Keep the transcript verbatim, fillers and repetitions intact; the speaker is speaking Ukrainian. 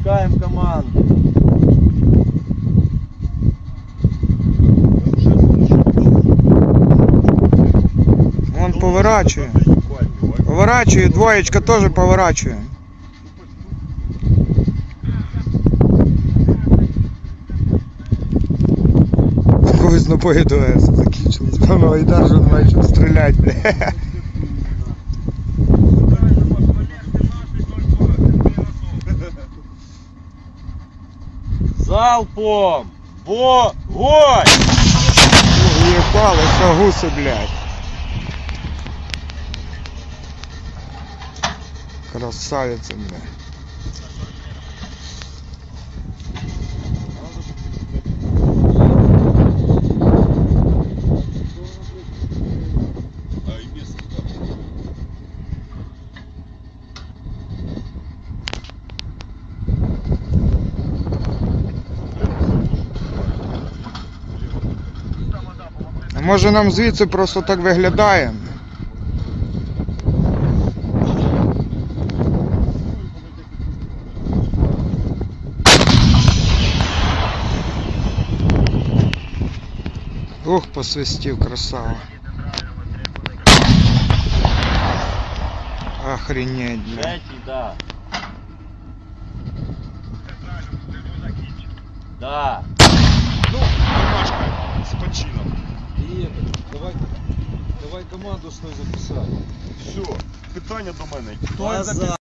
Чекаємо команду. Он поворачує. Поворачує, двоєчка теж поворачує. Когось набої до С закінчились. Певно, і даже не має чим стріляти, бля. Залпом! Вогонь! Єпали, що гуси, блядь. Красавица, блядь. А може нам звідси просто так виглядає? Ух, посвистів, красава. Охренеть, бля. Третій, да. Да. Ну, немножко с почином. И это, давай, давай команду свою записать. Все, питання до мене. Хто Назад.